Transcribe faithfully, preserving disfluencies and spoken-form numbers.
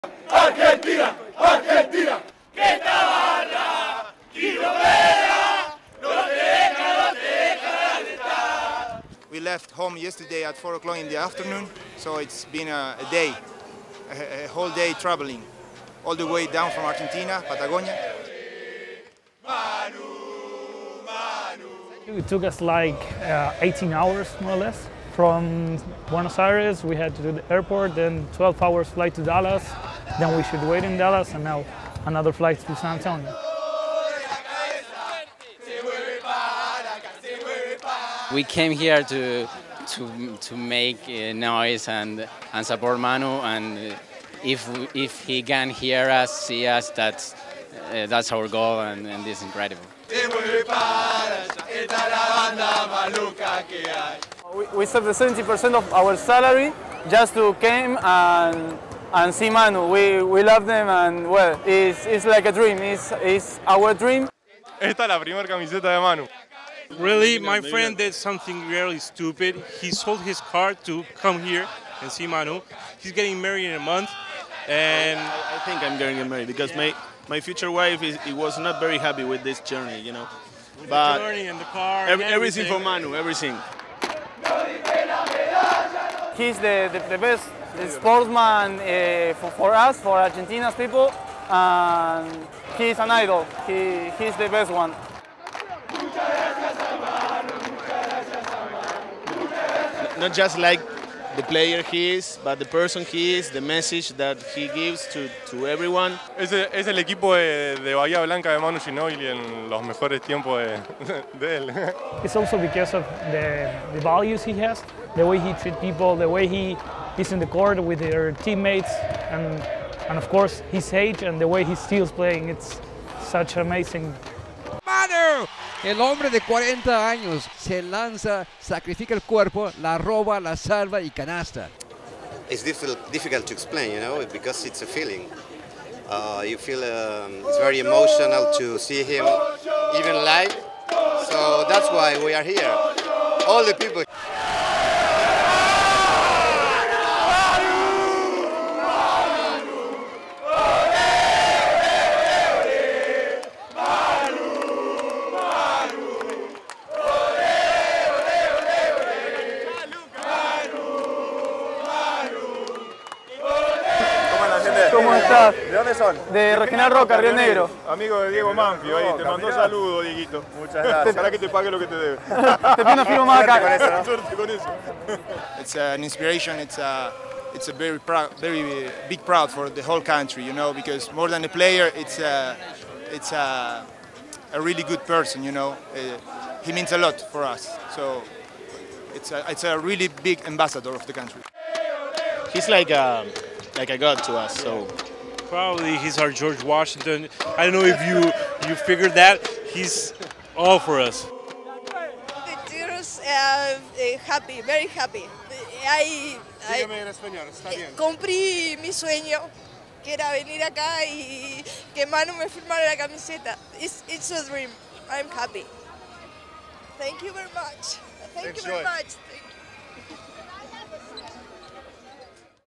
Argentina, Argentina, que esta barra Ginobili no te deja, no te deja de estar. We left home yesterday at four o'clock in the afternoon, so it's been a, a day, a, a whole day traveling, all the way down from Argentina, Patagonia. Manu, Manu. It took us like uh, eighteen hours, more or less. From Buenos Aires, we had to do the airport, then twelve hours flight to Dallas, then we should wait in Dallas, and now another flight to San Antonio. We came here to to to make uh, noise and and support Manu, and if if he can hear us, see us, that's uh, that's our goal, and, and this is incredible. We, we saved seventy percent of our salary just to come and and see Manu. We we love them, and well, it's it's like a dream. It's it's our dream. Esta es la primera camiseta de Manu. Really, my friend did something really stupid. He sold his car to come here and see Manu. He's getting married in a month, and I, I think I'm getting married because my my future wife is it was not very happy with this journey, you know. But the journey and the car, every, and everything everything. for Manu, everything. He's the, the, the best sportsman uh, for, for us, for Argentina's people, and he's an idol. He, he's the best one. Not just like the player he is, but the person he is, the message that he gives to, to everyone. Es, es el equipo de, de Bahía Blanca de Manu Ginobili en los mejores tiempos de, de él. It's also because of the, the values he has, the way he treats people, the way he is in the court with their teammates, and, and of course his age and the way he steals playing. It's such amazing. Manu, el hombre de cuarenta años se lanza, sacrifica el cuerpo, la roba, la salva y canasta. It's difficult, difficult to explain, you know, because it's a feeling. Uh, you feel um, it's very emotional to see him even live. So that's why we are here. All the people. ¿Cómo estás? ¿De dónde son? De Regional Roca, Río Negro. Amigo de Diego Manfio, ahí te mandó saludos, Dieguito. Muchas gracias. Ojalá que te pague lo que te debe. Te pido una firma más acá. Suerte con eso. It's an inspiration. It's a, it's a very proud, very big proud for the whole country, you know, because more than a player, it's a, it's a, a really good person, you know. Uh, he means a lot for us, so it's a, it's a really big ambassador of the country. He's like a, like a god to us, so. Probably he's our George Washington. I don't know if you you figured that. He's all for us. The tears are uh, happy, very happy. I, I cumplí mi sueño, que era venir acá y que Manu me firmara la camiseta. It's, it's a dream. I'm happy. Thank you very much. Thank you very much.